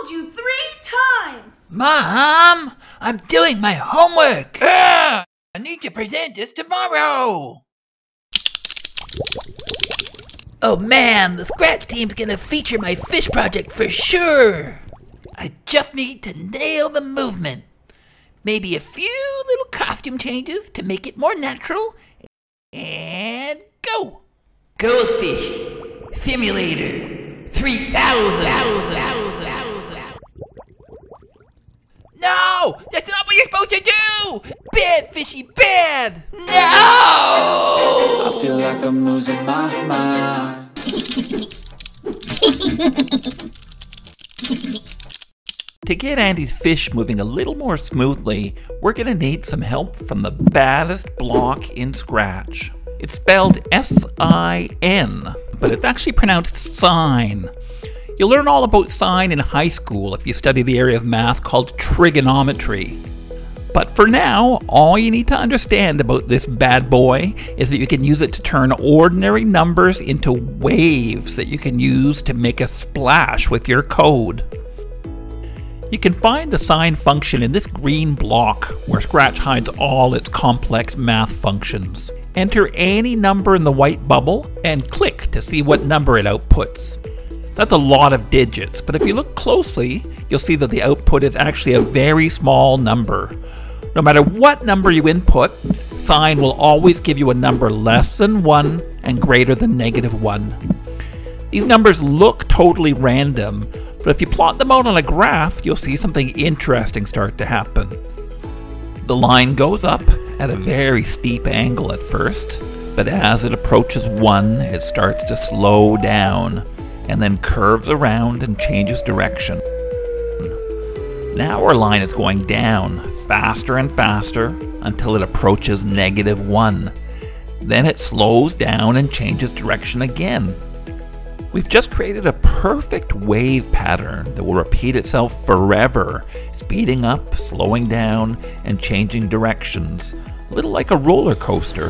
told you 3 times! Mom, I'm doing my homework. I need to present this tomorrow. Oh man, the Scratch team's gonna feature my fish project for sure. I just need to nail the movement. Maybe a few little costume changes to make it more natural. And go! Goldfish Simulator 3000. No! That's not what you're supposed to do! Bad, fishy, bad! No! I feel like I'm losing my mind. To get Andy's fish moving a little more smoothly, we're going to need some help from the baddest block in Scratch. It's spelled S-I-N, but it's actually pronounced sine. You'll learn all about sine in high school if you study the area of math called trigonometry. But for now, all you need to understand about this bad boy is that you can use it to turn ordinary numbers into waves that you can use to make a splash with your code. You can find the sine function in this green block where Scratch hides all its complex math functions. Enter any number in the white bubble and click to see what number it outputs. That's a lot of digits, but if you look closely, you'll see that the output is actually a very small number. No matter what number you input, sine will always give you a number less than 1 and greater than -1. These numbers look totally random, but if you plot them out on a graph, you'll see something interesting start to happen. The line goes up at a very steep angle at first, but as it approaches 1, it starts to slow down, and then curves around and changes direction. Now our line is going down faster and faster until it approaches -1. Then it slows down and changes direction again. We've just created a perfect wave pattern that will repeat itself forever, speeding up, slowing down, and changing directions, a little like a roller coaster.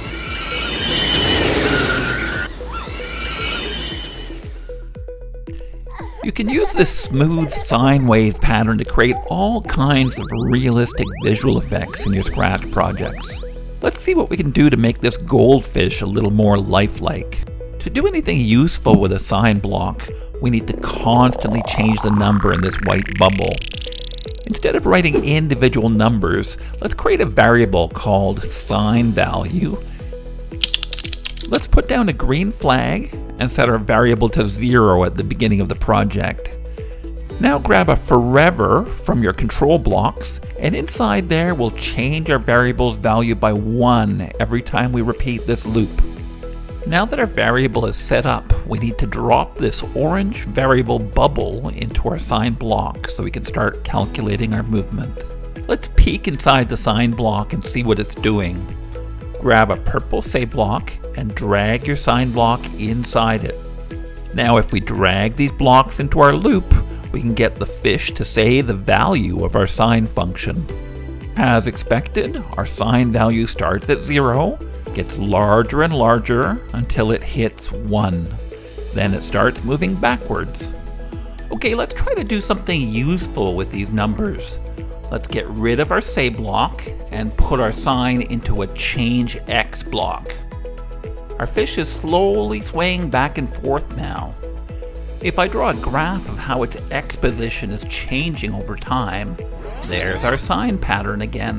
You can use this smooth sine wave pattern to create all kinds of realistic visual effects in your Scratch projects. Let's see what we can do to make this goldfish a little more lifelike. To do anything useful with a sine block, we need to constantly change the number in this white bubble. Instead of writing individual numbers, let's create a variable called sine value. Let's put down a green flag and set our variable to 0 at the beginning of the project. Now grab a forever from your control blocks, and inside there we'll change our variable's value by 1 every time we repeat this loop. Now that our variable is set up, we need to drop this orange variable bubble into our sine block so we can start calculating our movement. Let's peek inside the sine block and see what it's doing. Grab a purple say block and drag your sine block inside it. Now if we drag these blocks into our loop, we can get the fish to say the value of our sine function. As expected, our sine value starts at 0, gets larger and larger until it hits 1. Then it starts moving backwards. Okay, let's try to do something useful with these numbers. Let's get rid of our say block and put our sine into a change x block. Our fish is slowly swaying back and forth now. If I draw a graph of how its x position is changing over time, there's our sine pattern again.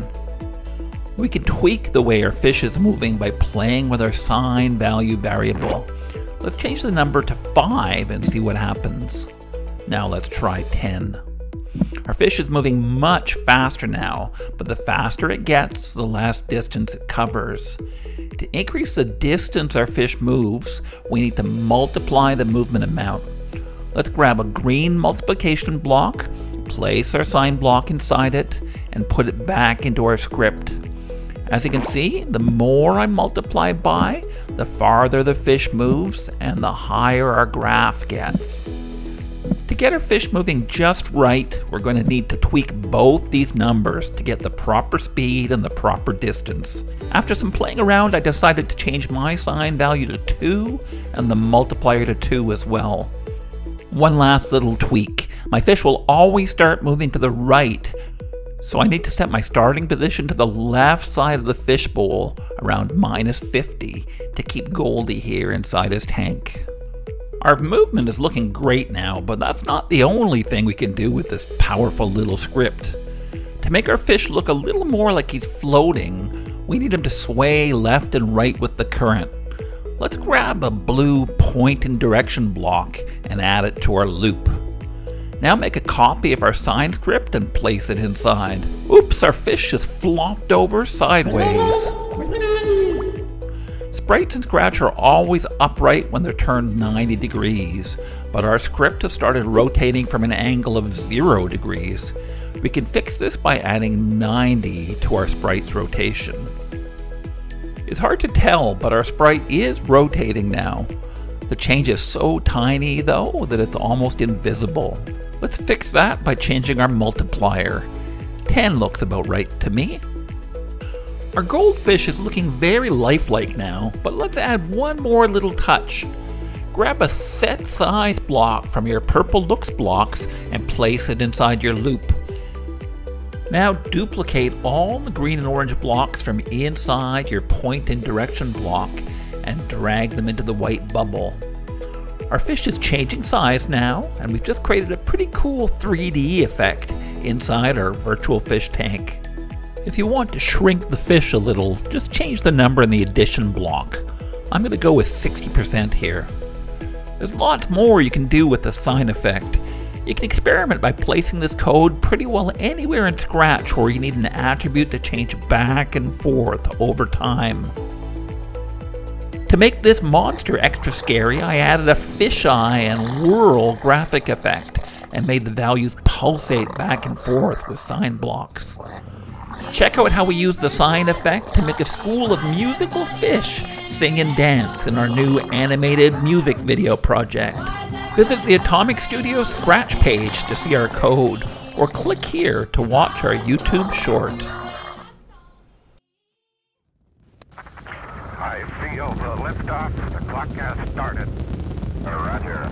We can tweak the way our fish is moving by playing with our sine value variable. Let's change the number to 5 and see what happens. Now let's try 10. Our fish is moving much faster now, but the faster it gets, the less distance it covers. To increase the distance our fish moves, we need to multiply the movement amount. Let's grab a green multiplication block, place our sine block inside it, and put it back into our script. As you can see, the more I multiply by, the farther the fish moves and the higher our graph gets. To get our fish moving just right, we're going to need to tweak both these numbers to get the proper speed and the proper distance. After some playing around, I decided to change my sine value to 2 and the multiplier to 2 as well. One last little tweak. my fish will always start moving to the right, so I need to set my starting position to the left side of the fishbowl around -50 to keep Goldie here inside his tank. Our movement is looking great now, but that's not the only thing we can do with this powerful little script. To make our fish look a little more like he's floating, we need him to sway left and right with the current. Let's grab a blue point and direction block and add it to our loop. Now make a copy of our sine script and place it inside. Oops, our fish just flopped over sideways. Sprites in Scratch are always upright when they're turned 90 degrees, but our script has started rotating from an angle of 0 degrees. We can fix this by adding 90 to our sprite's rotation. It's hard to tell, but our sprite is rotating now. The change is so tiny though that it's almost invisible. Let's fix that by changing our multiplier. 10 looks about right to me. Our goldfish is looking very lifelike now, but let's add one more little touch. Grab a set size block from your purple looks blocks and place it inside your loop. Now duplicate all the green and orange blocks from inside your point and direction block and drag them into the white bubble. Our fish is changing size now, and we've just created a pretty cool 3D effect inside our virtual fish tank. If you want to shrink the fish a little, just change the number in the addition block. I'm going to go with 60% here. There's lots more you can do with the sine effect. You can experiment by placing this code pretty well anywhere in Scratch where you need an attribute to change back and forth over time. To make this monster extra scary, I added a fisheye and whirl graphic effect and made the values pulsate back and forth with sine blocks. Check out how we use the sine effect to make a school of musical fish sing and dance in our new animated music video project. Visit the Atomic Studio Scratch page to see our code, or click here to watch our YouTube short. I feel the liftoff. The clock has started. Roger.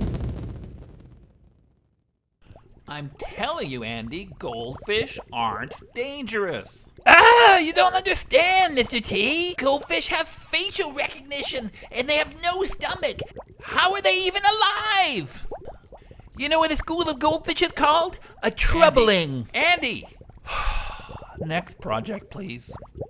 I'm telling you, Andy, goldfish aren't dangerous. Ah, you don't understand, Mr. T. Goldfish have facial recognition, and they have no stomach. How are they even alive? You know what a school of goldfish is called? A troubling. Andy! Next project, please.